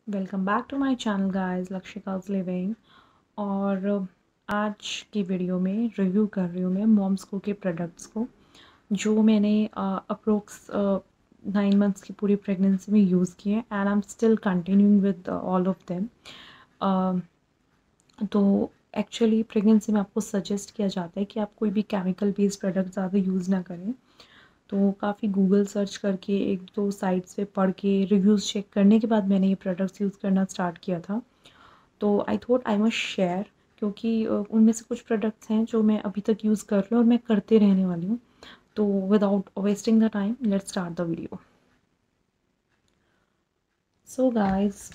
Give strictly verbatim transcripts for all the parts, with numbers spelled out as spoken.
Welcome back to my channel guys, Lakshika's living. और आज की वीडियो में रिव्यू कर रही हूँ मैं मॉम्स को के प्रोडक्ट्स को, जो मैंने अप्रोक्स नाइन मंथ्स की पूरी प्रेगनेंसी में यूज़ किए हैं and I am still continuing with all of them. तो एक्चुअली प्रेगनेंसी में आपको सजेस्ट किया जाता है कि आप कोई भी केमिकल बेस्ड प्रोडक्ट ज़्यादा यूज़ ना करें। तो काफ़ी गूगल सर्च करके एक दो साइट्स पे पढ़ के रिव्यूज़ चेक करने के बाद मैंने ये प्रोडक्ट्स यूज़ करना स्टार्ट किया था। तो I thought I must share, क्योंकि उनमें से कुछ प्रोडक्ट्स हैं जो मैं अभी तक यूज़ कर रही हूँ और मैं करते रहने वाली हूँ। तो without wasting the time, let's start the video. So guys,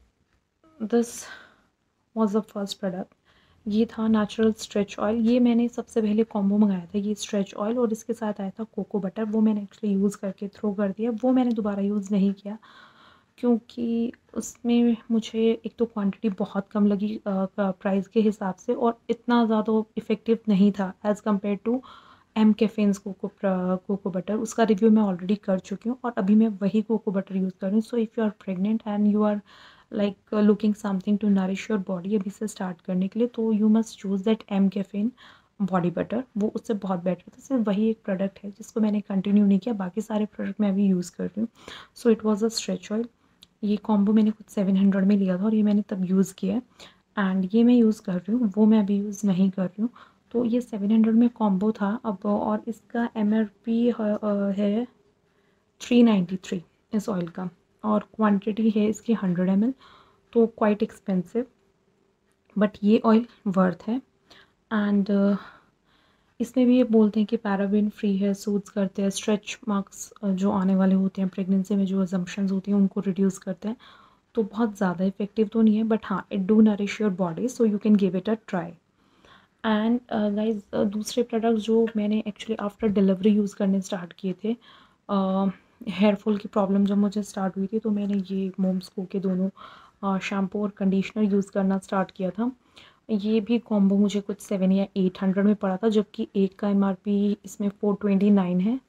this was the first product. ये था नेचुरल स्ट्रेच ऑयल। ये मैंने सबसे पहले कॉम्बो मंगाया था, ये स्ट्रेच ऑयल और इसके साथ आया था कोको बटर। वो मैंने एक्चुअली यूज़ करके थ्रो कर दिया, वो मैंने दोबारा यूज़ नहीं किया क्योंकि उसमें मुझे एक तो क्वांटिटी बहुत कम लगी प्राइस के हिसाब से, और इतना ज़्यादा इफ़ेक्टिव नहीं था as compare to M caffeine's cocoa cocoa butter. उसका रिव्यू मैं ऑलरेडी कर चुकी हूँ और अभी मैं वही कोको बटर यूज़ कर रही हूँ। So if you are pregnant and you are like looking something to nourish your body अभी से स्टार्ट करने के लिए, तो you must choose that M caffeine body butter. वो उससे बहुत बेटर था। सिर्फ वही एक प्रोडक्ट है जिसको मैंने कंटिन्यू नहीं किया, बाकी सारे प्रोडक्ट मैं अभी यूज़ कर रही हूँ। So it was a stretch oil. ये कॉम्बो मैंने कुछ सेवन हंड्रेड में लिया था और ये मैंने तब यूज़ किया है एंड ये मैं यूज़ कर रही हूँ, वो मैं अभी यूज़ नहीं कर रही हूँ। तो ये सेवन हंड्रेड में कॉम्बो था अब, और इसका एम आर पी है थ्री नाइन्टी थ्री इस ऑयल का, और क्वांटिटी है इसकी हंड्रेड एम एल। तो क्वाइट एक्सपेंसिव, बट ये ऑयल वर्थ है। एंड इसमें भी ये बोलते हैं कि पैराबेन फ्री है, सूट्स करते हैं, स्ट्रेच मार्क्स जो आने वाले होते हैं प्रेगनेंसी में, जो अजम्पशंस होती हैं उनको रिड्यूस करते हैं। तो बहुत ज़्यादा इफेक्टिव तो नहीं है, बट हाँ, it do nourish your body, so you can give it a try. And guys, दूसरे प्रोडक्ट्स जो मैंने एक्चुअली आफ्टर डिलीवरी यूज़ करने स्टार्ट किए थे, हेयर uh, फॉल की प्रॉब्लम जब मुझे स्टार्ट हुई थी, तो मैंने ये मोम्स को के दोनों शैम्पू uh, और कंडीशनर यूज़ करना स्टार्ट किया था। ये भी कॉम्बो मुझे कुछ सेवन या एट हंड्रेड में पड़ा था, जबकि एक का एम आर पी इसमें फोर ट्वेंटी नाइन है,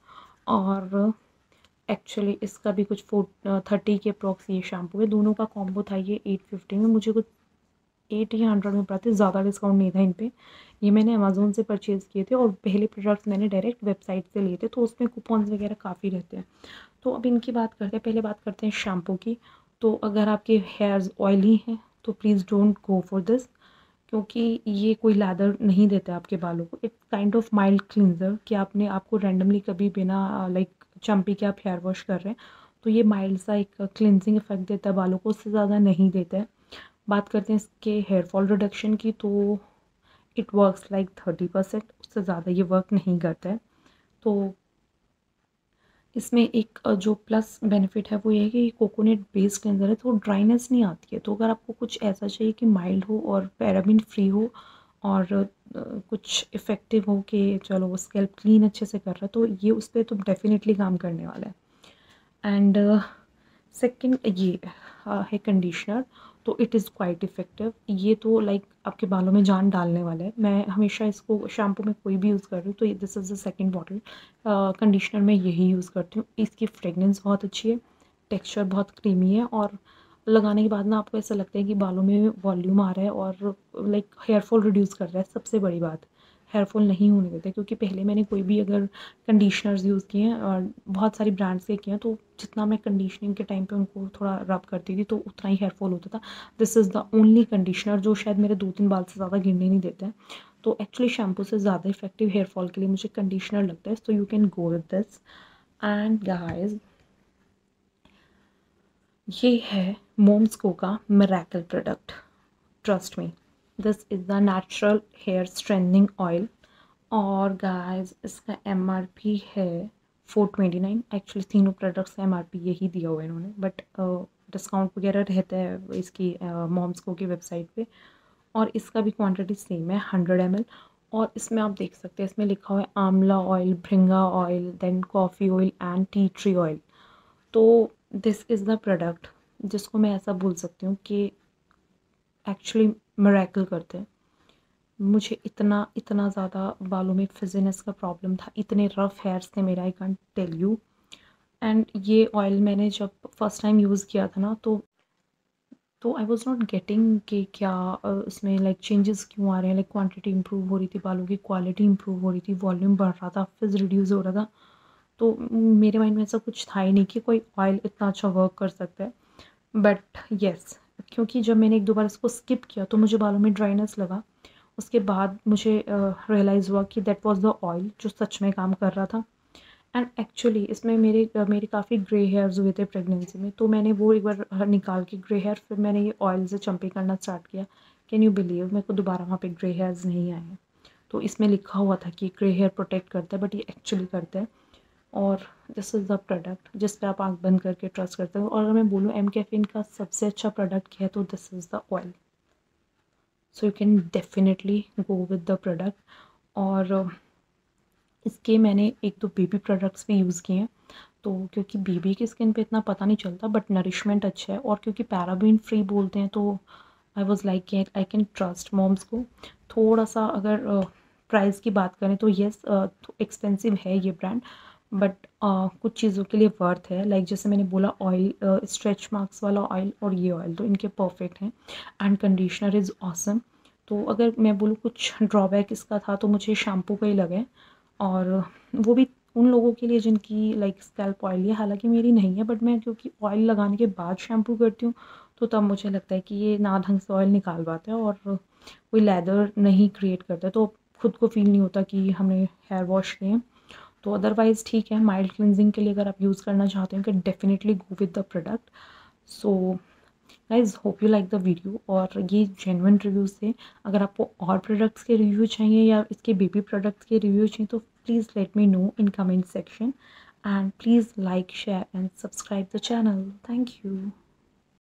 और एक्चुअली इसका भी कुछ फोर थर्टी के अप्रॉक्स ये शैम्पू है। दोनों का कॉम्बो था ये एट फिफ्टी में, मुझे कुछ एट या हंड्रेड में पड़ा था, ज़्यादा डिस्काउंट नहीं था इन पर। ये मैंने अमेज़ोन से परचेज़ किए थे और पहले प्रोडक्ट्स मैंने डायरेक्ट वेबसाइट से लिए थे, तो उसमें कूपन्स वगैरह काफ़ी रहते हैं। तो अब इनकी बात करते हैं, पहले बात करते हैं शैम्पू की। तो अगर आपके हेयर्स ऑयली हैं तो please don't go for this, क्योंकि ये कोई लैदर नहीं देता है आपके बालों को। It's kind of mild cleanser, कि आपने आपको रैंडमली कभी बिना लाइक चम्पी के आप हेयर वॉश कर रहे हैं, तो ये माइल्ड सा एक क्लिनजिंग इफेक्ट देता है बालों को, उससे ज़्यादा नहीं देता है। बात करते हैं इसके हेयर फॉल रिडक्शन की, तो it works like thirty percent, उससे ज़्यादा ये वर्क नहीं करता है। तो इसमें एक जो प्लस बेनिफिट है वो ये है कि कोकोनट बेस्ड क्लेंजर है, तो ड्राइनेस नहीं आती है। तो अगर आपको कुछ ऐसा चाहिए कि माइल्ड हो और पैराबिन फ्री हो और कुछ इफ़ेक्टिव हो कि चलो वो स्कैल्प क्लीन अच्छे से कर रहा है, तो ये उस पर तो डेफिनेटली काम करने वाला है। एंड सेकंड ये है कंडीशनर, तो इट इज़ क्वाइट इफ़ेक्टिव। ये तो लाइक आपके बालों में जान डालने वाला है। मैं हमेशा इसको शैम्पू में कोई भी यूज़ कर रही हूँ, तो this is the second bottle. Conditioner में यही यूज़ करती हूँ। इसकी फ्रेगनेंस बहुत अच्छी है, टेक्सचर बहुत क्रीमी है, और लगाने के बाद ना आपको ऐसा लगता है कि बालों में वॉल्यूम आ रहा है और लाइक हेयर फॉल रिड्यूस कर रहा है। सबसे बड़ी बात, हेयर फॉल नहीं होने देते, क्योंकि पहले मैंने कोई भी अगर कंडीशनर्स यूज़ किए हैं और बहुत सारी ब्रांड्स के किए हैं, तो जितना मैं कंडीशनिंग के टाइम पे उनको थोड़ा रब करती थी तो उतना ही हेयर फॉल होता था। This is the only conditioner जो शायद मेरे दो तीन बाल से ज़्यादा गिरने नहीं देते हैं। तो एक्चुअली शैम्पू से ज़्यादा इफेक्टिव हेयर फॉल के लिए मुझे कंडीशनर लगता है, so you can go with this. And guys, ये है मोम्स को का miracle product. Trust me, this is the natural hair strengthening oil. और गाइस, इसका एम आर पी है फोर ट्वेंटी नाइन। एक्चुअली तीनों प्रोडक्ट्स का एम आर पी यही दिया हुआ है इन्होंने, बट डिस्काउंट वगैरह रहता है इसकी मॉम्स को की वेबसाइट पे। और इसका भी क्वांटिटी सेम है, हंड्रेड एम एल। और इसमें आप देख सकते हैं, इसमें लिखा हुआ है amla oil, bhringa oil, then coffee oil and tea tree oil. तो दिस इज़ द प्रोडक्ट जिसको मैं ऐसा बोल सकती हूँ कि एक्चुअली मिरेकल करते हैं। मुझे इतना इतना ज़्यादा बालों में फिजीनेस का प्रॉब्लम था, इतने रफ़ हेयर्स थे मेरे, I can't tell you. And ये ऑयल मैंने जब फर्स्ट टाइम यूज़ किया था ना, तो तो आई वाज़ नॉट गेटिंग कि क्या अ, इसमें लाइक चेंजेस क्यों आ रहे हैं, लाइक क्वांटिटी इंप्रूव हो रही थी, बालों की क्वालिटी इंप्रूव हो रही थी, वॉल्यूम बढ़ रहा था, फिज़ रिड्यूस हो रहा था। तो मेरे माइंड में ऐसा कुछ था ही नहीं कि कोई ऑयल इतना अच्छा वर्क कर सकता है। बट येस, क्योंकि जब मैंने एक दो बार इसको स्किप किया तो मुझे बालों में ड्राइनेस लगा। उसके बाद मुझे रियलाइज़ हुआ कि दैट वाज़ द ऑयल जो सच में काम कर रहा था। एंड एक्चुअली इसमें मेरे अ, मेरे काफ़ी ग्रे हेयर्स हुए थे प्रेगनेंसी में, तो मैंने वो एक बार अ, निकाल के ग्रे हेयर, फिर मैंने ये ऑयल से चंपी करना स्टार्ट किया। कैन यू बिलीव, मेरे को दोबारा वहाँ पे ग्रे हेयर्स नहीं आए हैं। तो इसमें लिखा हुआ था कि ग्रे हेयर प्रोटेक्ट करता है, बट ये एक्चुअली करता है। और दिस इज़ द प्रोडक्ट जिस पे आप आँख बंद करके ट्रस्ट करते हो। और अगर मैं बोलूँ एम कैफ़ीन का सबसे अच्छा प्रोडक्ट क्या है, तो this is the oil. So you can definitely go with the product. और अ, इसके मैंने एक दो बेबी प्रोडक्ट्स भी यूज़ किए हैं। तो क्योंकि बेबी की स्किन पे इतना पता नहीं चलता, बट नरिशमेंट अच्छा है, और क्योंकि पैराबीन फ्री बोलते हैं, तो I was like I can trust Mom's Co. थोड़ा सा अगर प्राइस की बात करें तो येस, एक्सपेंसिव है ये ब्रांड, बट कुछ चीज़ों के लिए वर्थ है। लाइक जैसे मैंने बोला, ऑयल, स्ट्रेच मार्क्स वाला ऑयल और ये ऑयल तो इनके परफेक्ट हैं। And conditioner is awesome. तो अगर मैं बोलूँ कुछ ड्रॉबैक इसका था, तो मुझे शैम्पू का ही लगे। और वो भी उन लोगों के लिए जिनकी लाइक स्कैल्प ऑयली है, हालांकि मेरी नहीं है, बट मैं क्योंकि ऑयल लगाने के बाद शैम्पू करती हूँ, तो तब मुझे लगता है कि ये ना ढंग से ऑयल निकाल पाता है और कोई लेदर नहीं क्रिएट करता है, तो खुद को फील नहीं होता कि हमने हेयर वॉश किए हैं। तो अदरवाइज़ ठीक है, माइल्ड क्लिनजिंग के लिए अगर आप यूज़ करना चाहते हैं, कि definitely go with the product. So guys, hope you like the video, और ये जेन्युइन रिव्यूज़ थे। अगर आपको और प्रोडक्ट्स के रिव्यू चाहिए या इसके बेबी प्रोडक्ट्स के रिव्यू चाहिए, तो please let me know in comment section, and please like, share and subscribe the channel. Thank you.